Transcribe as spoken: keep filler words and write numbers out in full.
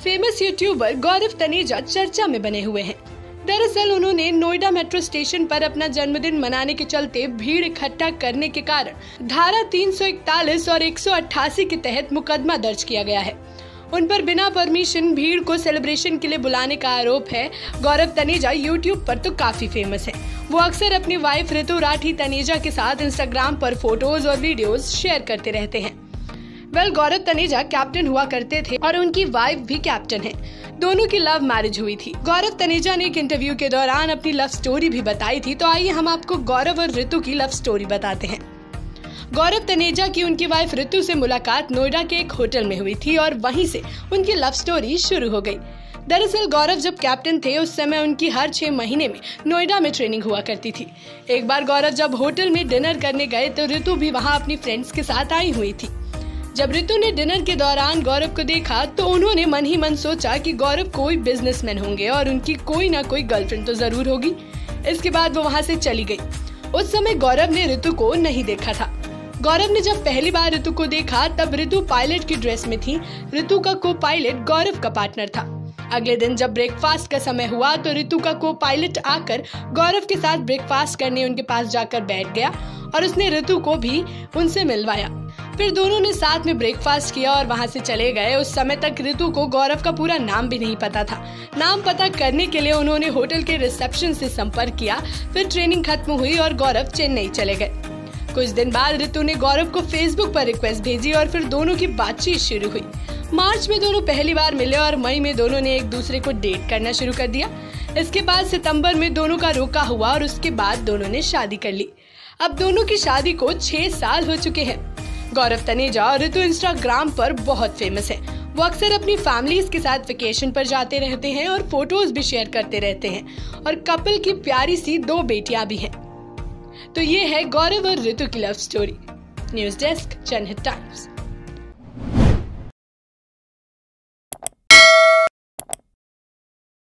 Famous YouTuber गौरव तनेजा चर्चा में बने हुए हैं। दरअसल उन्होंने नोएडा मेट्रो स्टेशन पर अपना जन्मदिन मनाने के चलते भीड़ इकट्ठा करने के कारण धारा तीन सौ इकतालीस और एक सौ अट्ठासी के तहत मुकदमा दर्ज किया गया है। उन पर बिना परमिशन भीड़ को सेलिब्रेशन के लिए बुलाने का आरोप है। गौरव तनेजा यूट्यूब पर तो काफी फेमस है। वो अक्सर अपनी वाइफ ऋतु राठी तनेजा के साथ इंस्टाग्राम पर फोटोज और वीडियोस शेयर करते रहते हैं। वेल गौरव तनेजा कैप्टन हुआ करते थे और उनकी वाइफ भी कैप्टन है। दोनों की लव मैरिज हुई थी। गौरव तनेजा ने एक इंटरव्यू के दौरान अपनी लव स्टोरी भी बताई थी। तो आइए हम आपको गौरव और ऋतु की लव स्टोरी बताते हैं। गौरव तनेजा की उनकी वाइफ ऋतु से मुलाकात नोएडा के एक होटल में हुई थी और वहीं से उनकी लव स्टोरी शुरू हो गई। दरअसल गौरव जब कैप्टन थे उस समय उनकी हर छह महीने में नोएडा में ट्रेनिंग हुआ करती थी। एक बार गौरव जब होटल में डिनर करने गए तो ऋतु भी वहां अपनी फ्रेंड्स के साथ आई हुई थी। जब ऋतु ने डिनर के दौरान गौरव को देखा तो उन्होंने मन ही मन सोचा कि गौरव कोई बिजनेसमैन होंगे और उनकी कोई ना कोई गर्लफ्रेंड तो जरूर होगी। इसके बाद वो वहां से चली गई। उस समय गौरव ने ऋतु को नहीं देखा था। गौरव ने जब पहली बार ऋतु को देखा तब ऋतु पायलट की ड्रेस में थी। ऋतु का को पायलट गौरव का पार्टनर था। अगले दिन जब ब्रेकफास्ट का समय हुआ तो ऋतु का को पायलट आकर गौरव के साथ ब्रेकफास्ट करने उनके पास जाकर बैठ गया और उसने ऋतु को भी उनसे मिलवाया। फिर दोनों ने साथ में ब्रेकफास्ट किया और वहां से चले गए। उस समय तक ऋतु को गौरव का पूरा नाम भी नहीं पता था। नाम पता करने के लिए उन्होंने होटल के रिसेप्शन से संपर्क किया। फिर ट्रेनिंग खत्म हुई और गौरव चेन्नई चले गए। कुछ दिन बाद ऋतु ने गौरव को फेसबुक पर रिक्वेस्ट भेजी और फिर दोनों की बातचीत शुरू हुई। मार्च में दोनों पहली बार मिले और मई में दोनों ने एक दूसरे को डेट करना शुरू कर दिया। इसके बाद सितंबर में दोनों का रोका हुआ और उसके बाद दोनों ने शादी कर ली। अब दोनों की शादी को छह साल हो चुके हैं। गौरव तनेजा और ऋतु इंस्टाग्राम पर बहुत फेमस है। वो अक्सर अपनी फैमिलीज के साथ वेकेशन पर जाते रहते हैं और फोटोज भी शेयर करते रहते हैं और कपल की प्यारी सी दो बेटियां भी हैं। तो ये है गौरव और ऋतु की love story. News desk Janhit times.